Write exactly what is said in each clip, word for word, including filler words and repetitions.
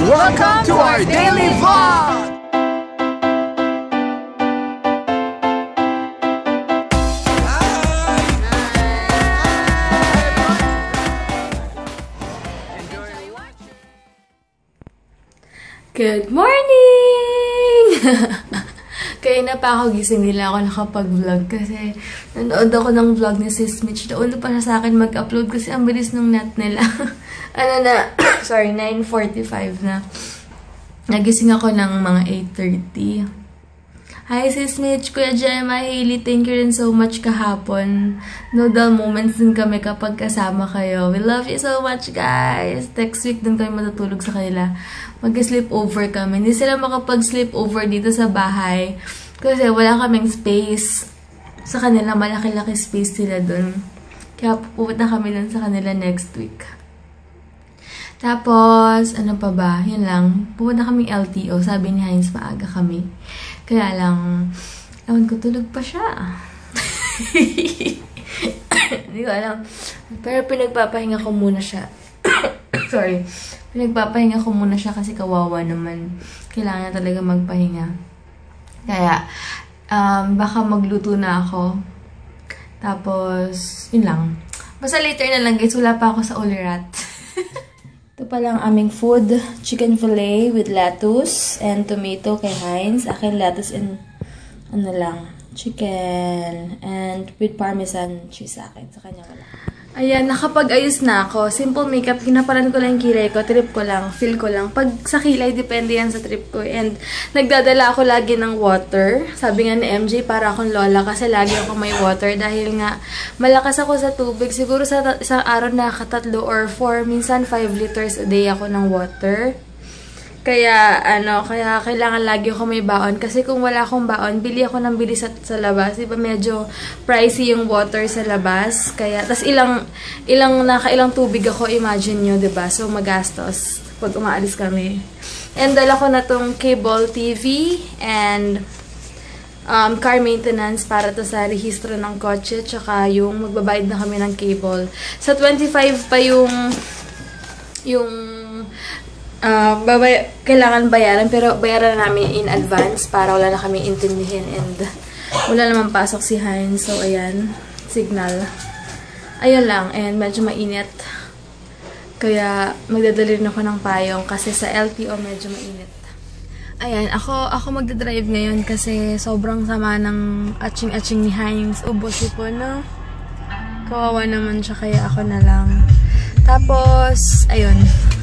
Welcome to our daily vlog! Good morning! Kaya na pa ako gising, nila ako nakapag-vlog kasi nanood ako ng vlog ni Sis Mitch. Nauna pa siya sa akin mag-upload kasi ang bilis ng net nila. Ano na, sorry, nine forty-five na. Nagising ako ng mga eight thirty. Hi Sis Mitch, Kuya Gemma, Hailey, thank you rin so much kahapon. No dull moments din kami kapag kasama kayo. We love you so much guys. Next week din kami matutulog sa kanila. Mag-sleep over kami. Hindi sila makapag-sleep over dito sa bahay kasi wala kaming space. Sa kanila, malaki-laki space sila dun. Kaya pupunta kami dun sa kanila next week. Tapos, ano pa ba? Yan lang. Pupunta kaming L T O. Sabi ni Hines, maaga kami. Kaya lang, ewan ko, tulog pa siya. Hindi ko alam. Pero pinagpapahinga ko muna siya. Sorry. Pinagpapahinga ko muna siya kasi kawawa naman. Kailangan na talaga magpahinga. Kaya, um, baka magluto na ako. Tapos, yun lang. Basta later na lang guys, wala pa ako sa Olirat. Ito pa lang aming food. Chicken fillet with lettuce and tomato kay Hines. Akin lettuce and ano lang, chicken. And with parmesan cheese sa akin. Sa kanya wala. Ayan, nakapag-ayos na ako. Simple makeup. Ginaparan ko lang yung kilay ko. Trip ko lang. Feel ko lang. Pag sa kilay, depende yan sa trip ko. And nagdadala ako lagi ng water. Sabi nga ni M J, para akong lola. Kasi lagi ako may water. Dahil nga, malakas ako sa tubig. Siguro sa isang araw nakakatatlo or four, minsan five liters a day ako ng water. Kaya, ano, kaya kailangan lagi ako may baon. Kasi kung wala akong baon, bili ako ng bili sa, sa labas. Diba medyo pricey yung water sa labas. Kaya, tas ilang, ilang, nakailang tubig ako, imagine nyo, diba? So, magastos pag umaalis kami. And dala ko na tong cable T V and um, car maintenance para to sa rehistro ng kotse. Tsaka yung magbabayad na kami ng cable. Sa twenty-five pa yung, yung, Uh, babay kailangan bayaran pero bayaran na namin in advance para wala na kami intindihin and wala naman pasok si Hines. So, ayan. Signal. Ayun lang. And medyo mainit. Kaya magdadali rin ako ng payong kasi sa L T O medyo mainit. Ayan. Ako, ako magdadrive ngayon kasi sobrang sama ng atching-atching ni Hines. Ubos po, no? Kawawa naman siya kaya ako na lang. Tapos, ayun.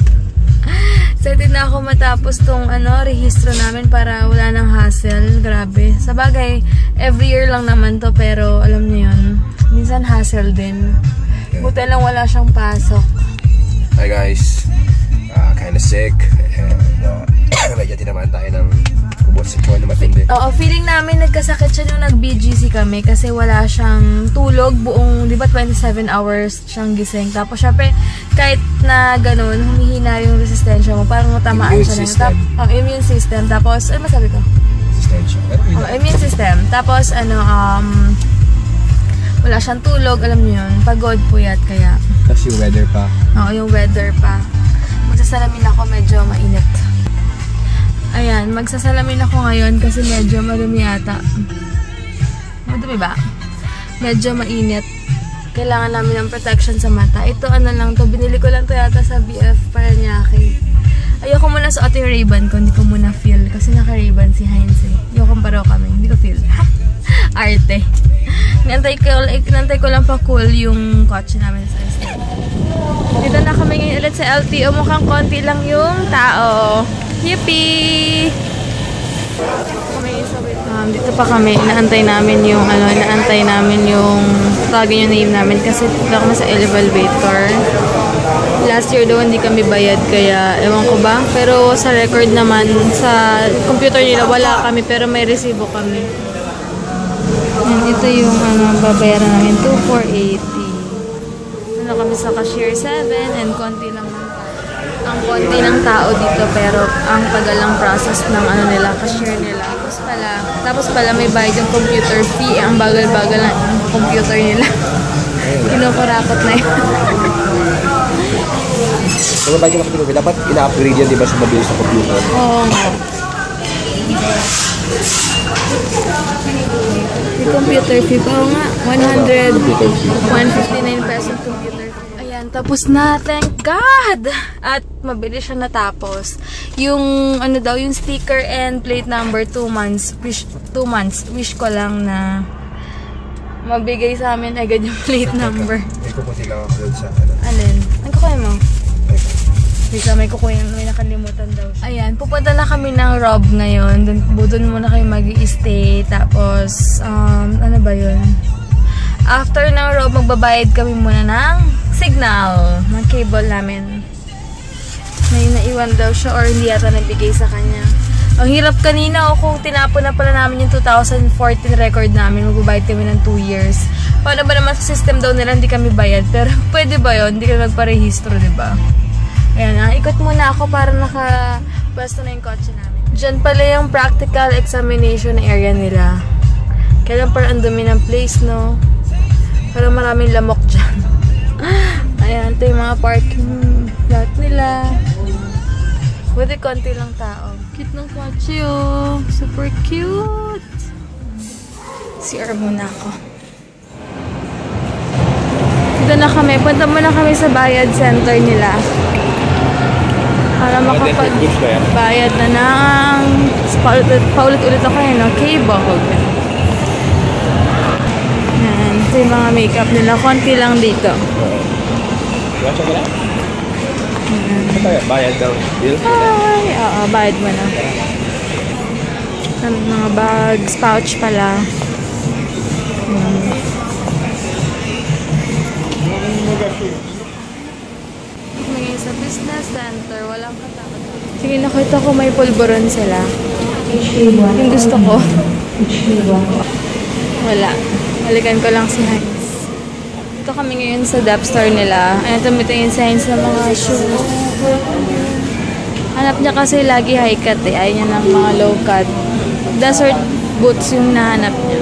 Excited na ako matapos tong ano, rehistro namin para wala nang hassle. Grabe. Sa bagay, every year lang naman to pero alam niyo yun, minsan hassle din. Buti lang wala siyang pasok. Hi guys. Uh, kinda sick. And uh, medyo tinamaan tayo ng kubot si Paul na matindi. Oo, feeling namin nagkasakit siya nung nag-B G C kami kasi wala siyang tulog buong, di ba twenty-seven hours siyang gising. Tapos syempre, kahit na ganun, humihina yung resistensya mo. Parang matamaan immune siya. System. Ang oh, immune system. Tapos, ano masabi ko? Resistensya. Oh, immune system. Tapos, ano, um, wala siyang tulog. Alam niyo yun. Pagod, puyat, kaya. Tapos yung weather pa. Oo, yung weather pa. Magsasalamin ako, medyo mainit. Ayan, magsasalamin ako ngayon kasi medyo marumi ata. Madumi ba? Medyo mainit. Kailangan namin ng protection sa mata. Ito, ano lang to. Binili ko lang to yata sa B F Paranaque. Ayoko muna suot yung Ray-Ban ko. Hindi ko muna feel. Kasi naka-Ray-Ban si Hines eh. Ayoko pareho kami. Hindi ko feel. Arte. Nantay ko, nantay ko lang pa cool yung kotse namin sa S M. Dito na kami ngayon ulit sa L T O. Mukhang konti lang yung tao. Yippee! Um, dito pa kami, inaantay namin yung ano, inaantay namin yung tawagin yung name namin kasi dito kami sa elevator. Last year daw hindi kami bayad kaya ewan ko ba, pero sa record naman sa computer nila wala kami pero may resibo kami. And ito yung ano, babayaran namin two thousand four hundred eighty. Ano kami sa cashier seven and konti lang ang konti ng tao dito pero ang tagal lang process ng ano nila, cashier nila. Tapos pala, tapos pala may bayad yung computer fee. Ang bagal-bagal ng computer nila. Kinukurakot na yun. So, mabay ka kapatid, dapat ina-upgrade yan, di ba, sa mabilis na computer? Oo nga. Yung computer fee pa nga, one hundred, one fifty-nine pesos computer fee. Ayan, tapos na, thank God! At mabilis siya natapos. Yung, ano daw, yung sticker and plate number, two months, wish, two months, wish ko lang na mabigay sa amin agad yung plate number. May kukunin lang ako doon sa ano. Alin? Ang kukunin mo? Bisa may kukunin, may nakalimutan daw. Ayan, pupunta na kami ng Rob ngayon. Dun, doon muna kayo mag-i-stay. Tapos, um, ano ba yun? After ng Rob, magbabayad kami muna ng signal, ng cable namin. May naiwan daw siya or hindi yata nabigay sa kanya. Ang hirap kanina o kung tinapon na pala namin yung two thousand fourteen record namin, magbabayad kami ng two years. Paano ba naman sa system daw nila hindi kami bayad? Pero pwede ba yun? Hindi kami magparehistro, diba? Ayan, ah, ikot muna ako para naka-pwesto na yung kotse namin. Diyan pala yung practical examination area nila. Kaya lang parang ang dumi ng place, no? Parang maraming lamok dyan. Ayan, ito yung mga parking lot nila. Buti konti lang tao. Cute ng kotse, oh. Super cute. C R muna ako. Dito na kami. Punta muna kami sa bayad center nila. Para makapag-bayad na ng paulit-ulit ako yun, no? Cable. Yan. Ito yung mga makeup nila. Konti lang dito. Watch mo na? Bayad daw. Ay, oo, bayad mo na. Mga bags, pouch pala. Hmm. Ngayon sa business center, walang katakot. Sige, nakita ko may pulburon sila. Yung gusto ko. Wala. Halikan ko lang si Heinz. Ito kami ngayon sa Dep Store nila. Ayan, tumito yung signs ng mga shoes. Hanap niya kasi lagi high cut eh. Ayaw niya ng mga low cut. Desert boots yung nahanap niya.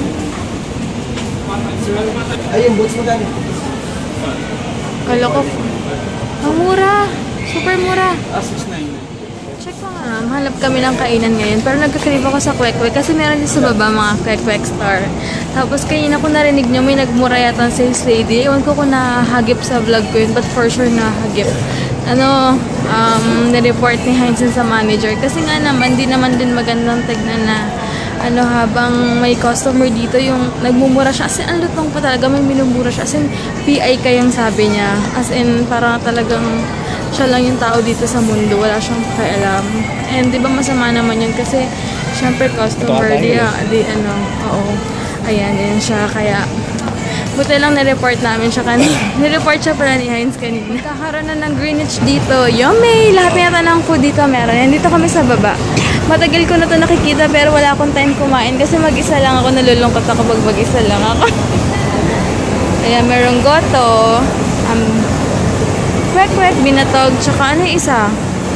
Ay, yung boots mo dali. Kala ko, ang mura. Super mura. Ah, six nine. Check mo nga. Hanap kami ng kainan ngayon. Pero nagkakrave ako sa kwek-kwek. Kasi meron din sa baba mga kwek-kwek store. Tapos kanina ko narinig niyo may nagmura yata sa sales lady. Ewan ko kung nahagip sa vlog ko yun. But for sure nahagip. Ano, um, nireport ni Heinz sa manager. Kasi nga naman, di naman din magandang tignan na ano, habang may customer dito, yung nagmumura siya. As in, ang lutong pa talaga, may minumura siya. As in, P I ka yung sabi niya. As in, parang talagang siya lang yung tao dito sa mundo. Wala siyang pakialam. And di ba masama naman yun? Kasi, syempre, customer, di, di ano, oo. Ayan, yan siya. Kaya, buti lang na-report namin siya kanina. Ni-report siya pala ni Heinz kanina. Kakaroon na ng Greenwich dito. Yummy! Lahat na yata ng food dito meron. Nandito kami sa baba. Matagal ko na to nakikita pero wala akong time kumain kasi mag-isa lang ako. Nalulungkot ako pag mag-isa lang ako. Ayan, merong goto. Um, kwek-kwek, binatog. Tsaka ano yung isa?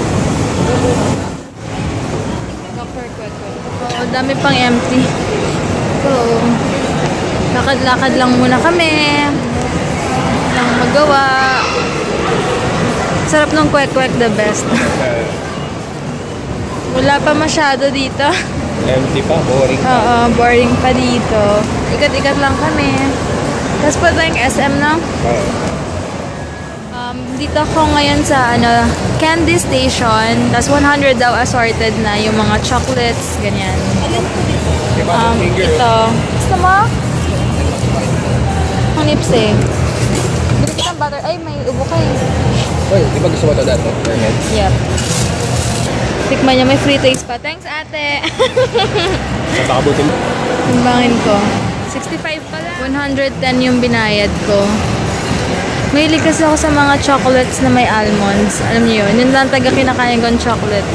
Oh, dami pang empty. So, lakad-lakad lang muna kami. Lang magawa. Sarap ng kwek-kwek, the best. Wala pa masyado dito. Empty pa, boring pa. Oo, boring pa dito. Ikat-ikat lang kami. Tapos pa tayong S M, no? Oo. Um, dito ako ngayon sa ano, candy station. Tapos one hundred daw assorted na yung mga chocolates, ganyan. Um, ito. Gusto mo? Ang nips eh. Bili kita ng butter. Ay, may ubo ka eh. Uy, di ba gusto mo ito dati? Yep. Tikman niya, may free taste pa. Thanks, ate. Bakabutin mo. Timbangin ko. sixty-five pala. one hundred ten yung binayad ko. Mahilig kasi ako sa mga chocolates na may almonds. Alam niyo yun? Yun lang taga kinakain kong chocolate.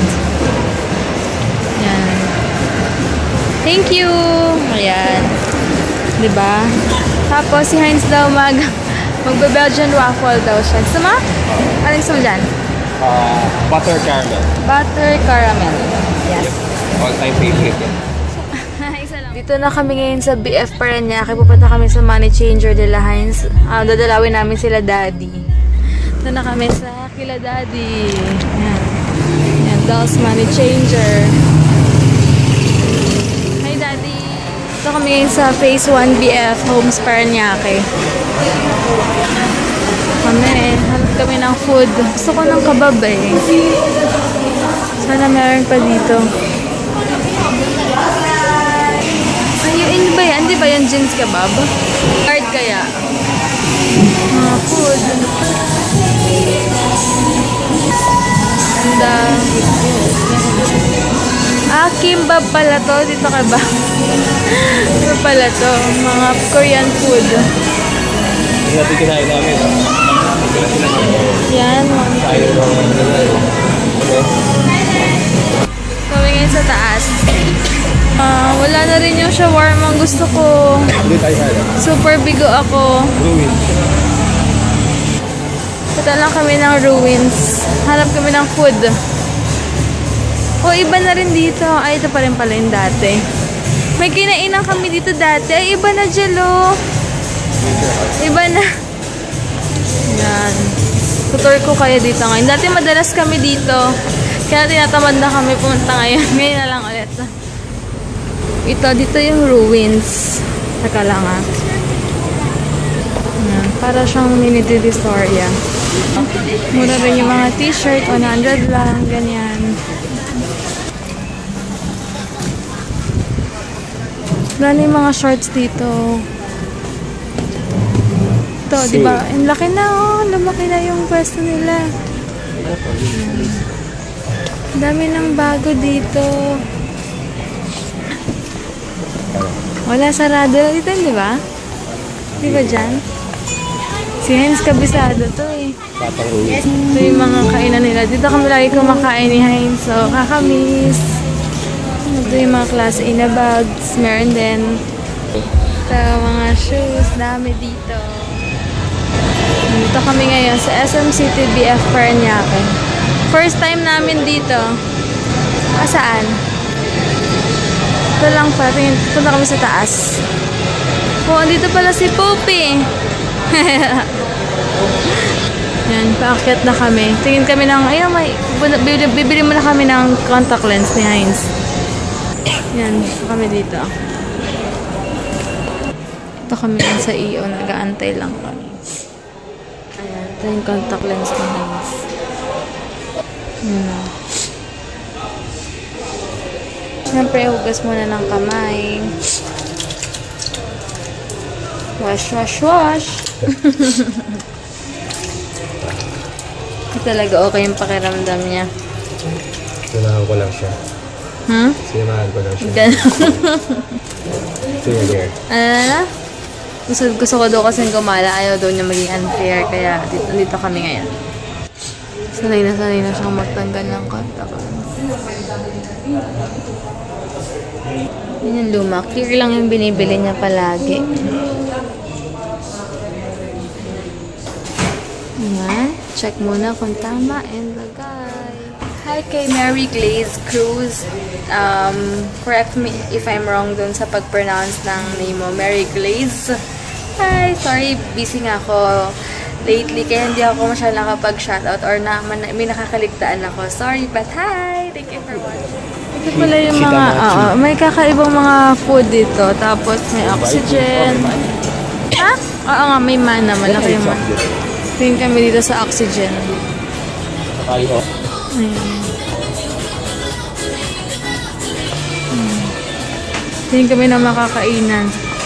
Yan. Thank you! Ayan. Diba? Tapos si Heinz daw mag magbe-Belgian waffle daw siya. Gusto mo? Anong gusto mo dyan? Uh, butter caramel. Butter caramel. Yes. All-time favorite yan. Isa lang. Dito na kami ngayon sa B F Parañaque. Pupunta kami sa money changer nila Heinz. Uh, dadalawin namin sila daddy. Ito na kami sa Kila Daddy. Yan. Yan, Dolls Money Changer. Hi Daddy! Ito kami ngayon sa Phase one B F Homes Paranaque. Kami, hanap kami ng food. Gusto ko ng kebab eh. Sana meron pa dito. Ayun ba yan? Di ba yan jeans kebab? Card kaya? Mga food. Ganda. Ah, kimbab pala to. Dito ka ba? Ito pala to. Mga Korean food. Hindi natin kinain namin. Yan. Kami ngayon sa taas. Uh, wala na rin yung shawarma ang gusto ko. Hindi tayo sana. Super bigo ako. Ruins. Punta lang kami ng ruins. Hanap kami ng food. O, iba na rin dito. Ay, ito pa rin pala yung dati. May kinainan kami dito dati. Ay, iba na, Jello. Iba na. Yan. Tutor ko kayo dito ngayon. Dati madalas kami dito. Kaya tinatamad na kami pumunta ngayon. Ngayon na lang ulit. Ito, dito yung ruins. Taka lang ah. Yan. Para siyang mini Divisoria. Mura rin yung mga t-shirt. one hundred lang. Ganyan. Wala na yung mga shorts dito. Ito, di ba? Ang laki na oh. Lumaki na yung pwesto nila. Ang dami ng bago dito. Wala, sarado lang dito, di ba? Di ba dyan? Si Heinz kabisado to eh. Ito yung mga kainan nila. Dito kami lagi kumakain ni Heinz. So, kakamiss. Ito yung mga class A na bags. Meron din. Ito, mga shoes. Dami dito. Dito kami ngayon sa S M City B F Paranaque. First time namin dito. Ah, saan? Ito lang pala. Tingin, punta kami sa taas. Oh, dito pala si Poopy. Yan, paakyat na kami. Tingin kami ng, ayun, may, bibili, bibili muna kami ng contact lens ni Heinz. Yan, kami dito. Ito kami lang sa I O, nag-aantay lang kami. Ayan, ito yung contact lens ni Heinz. Yan o. Siyempre, hugas muna ng kamay. Wash, wash, wash. Talaga okay yung pakiramdam niya. Sinahan ko lang siya. Hmm? Sinahan ko lang siya. Ganun. Sige, dear. Ano na na? Gusto, gusto ko daw kasing gumala. Ayaw daw niya maging unfair. Kaya dito, dito kami ngayon. Sanay na sanay na siyang magtanggal ng contact. Yun yung luma. Clear lang yung binibili niya palagi. Ayan. Check muna kung tama and lagay. Hi kay Mary Glaze Cruz. Um, correct me if I'm wrong dun sa pag-pronounce ng name mo. Mary Glaze. Hi! Sorry, busy nga ako lately. Kaya hindi ako masyadong nakapag-shoutout or na, man, may nakakaligtaan ako. Sorry, but hi! Thank you for watching. Ito pala yung mga, uh, may kakaibang mga food dito. Tapos may oxygen. Ha? Oo nga, may mana. Malaki yung mana. Tingin kami dito sa oxygen. Ayan. Hmm. Tingin kami na makakainan.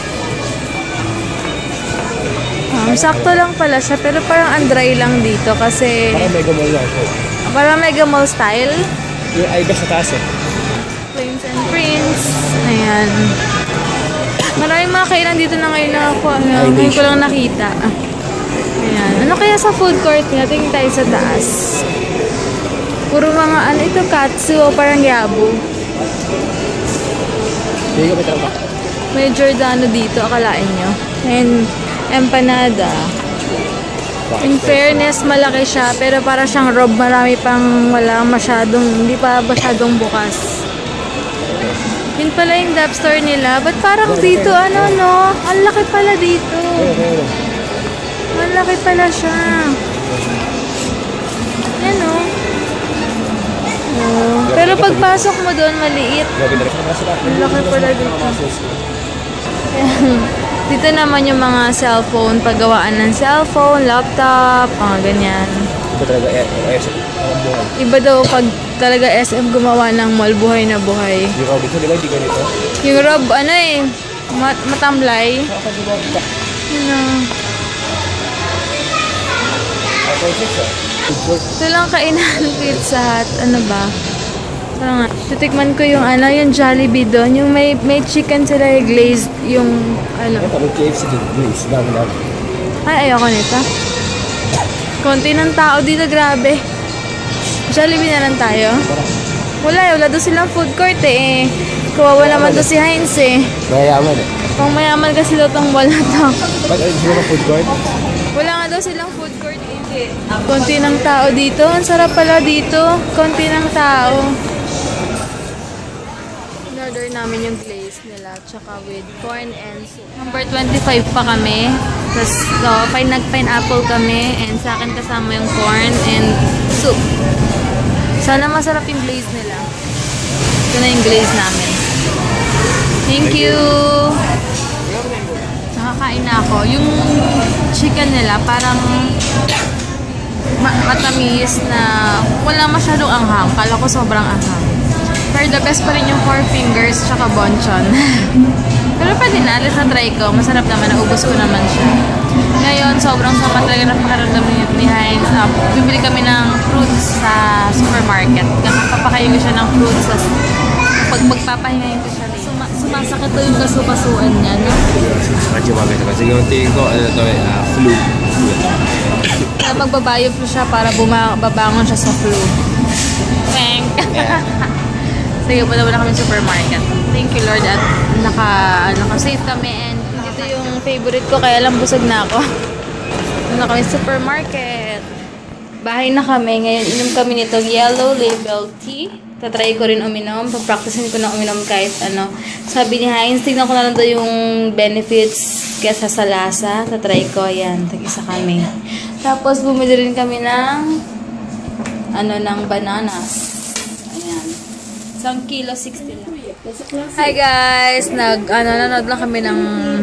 Um, sakto lang pala siya, pero parang andry lang dito kasi... Parang mega mall lang siya. Parang mega mall style. Yung ay gas sa taas eh. Plains and Prince. Ayan. Maraming mga kainan dito na ngayon na ako. Ano, ngayon ko lang nakita. Ayan. Ano kaya sa food court niya? Tingin tayo sa taas. Puro mga ano ito, katsu o parang yabu. Hindi ka pa. May Giordano dito, akalain nyo. And empanada. In fairness, malaki siya. Pero para siyang rob, marami pang wala masyadong, hindi pa masyadong bukas. Yun pala yung dap store nila. Ba't parang dito, ano no? Ang laki pala dito. Ang laki pala siya. Yan o. Oh. Pero pagpasok mo doon, maliit. Ang laki pala dito. Dito naman yung mga cellphone, paggawaan ng cellphone, laptop, mga ganyan. Iba talaga S M. Iba daw pag talaga S M gumawa ng mall, buhay na buhay. Yung Rob ito, di ba? Hindi ganito. Yung Rob, ano eh, mat matamlay. Ano? Ito lang kainan Pizza Hut. Ano ba? Ito nga. Titikman ko yung ano, yung Jollibee doon. Yung may, may chicken sila yung glazed, yung ano. Ito, may K F C din. Please, dami lang. Ay, ayoko nito. Konti ng tao dito, grabe. Jollibee na lang tayo. Wala, wala doon silang food court eh. Kawawa naman doon si Heinz eh. Mayayaman eh. Pang mayaman kasi daw tong wala to. Ba't ayun sila ng food court? Wala nga daw silang food court eh. Konti ng tao dito. Ang sarap pala dito. Konti ng tao. In-order namin yung glaze nila. Tsaka with corn and soup. Number twenty-five pa kami. Tapos so, pine, nag-pineapple kami. And sa akin kasama yung corn and soup. Sana masarap yung glaze nila. Ito na yung glaze namin. Thank you! Nakakain na ako. Yung chicken nila parang ma matamis na wala masyadong anghang. Kala ko sobrang anghang. Pero the best pa rin yung four fingers tsaka bonchon. Pero pwede na. Alis na try ko. Masarap naman. Naubos ko naman siya. Ngayon, sobrang sama talaga na pakaramdam ni Heinz. Uh, bibili kami ng fruits sa supermarket. Papakain ko siya ng fruits. Pag magpapahingayin ko siya, suma sumasakit to yung kasupasuan niya, no? Medyo maganda kasi yung tingin ko, ano to eh, uh, flu. Kaya magbabayo po siya para babangon siya sa flu. Thank. Yeah. Sige, punta muna kami sa supermarket. Thank you, Lord, at naka, naka-safe kami. And ito yung favorite ko, kaya lang busog na ako. Punta kami sa supermarket. Bahay na kami. Ngayon, inom kami nito Yellow Label Tea. Tatry ko rin uminom. Pag-practicein ko na uminom kahit ano. Sabi ni Heinz, tignan ko na lang daw yung benefits kesa sa lasa. Tatry ko. Ayan, tag-isa kami. Tapos, bumili rin kami ng ano, ng bananas. Ayan. Isang kilo, sixty lang. Hi guys! Nag, ano, nanood lang kami ng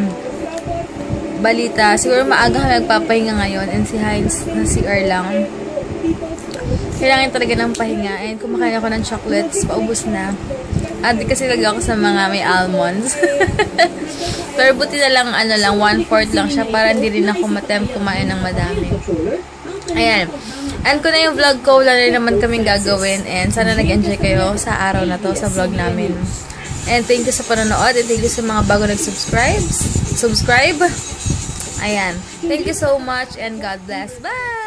balita. Siguro maaga kami nagpapahinga ngayon. And si Heinz, na si Er lang. Kailangan talaga ng pahinga. And kumakain ako ng chocolates. Paubos na. At kasi lagi ako sa mga may almonds. Pero buti na lang, ano lang, one-fourth lang siya. Para hindi rin ako matempt kumain ng madami. Ayan. And ko na yung vlog ko. Wala rin naman kaming gagawin. And sana nag-enjoy kayo sa araw na to, sa vlog namin. And thank you sa panonood. And thank you sa mga bago nag-subscribe. Subscribe. Ayan. Thank you so much. And God bless. Bye!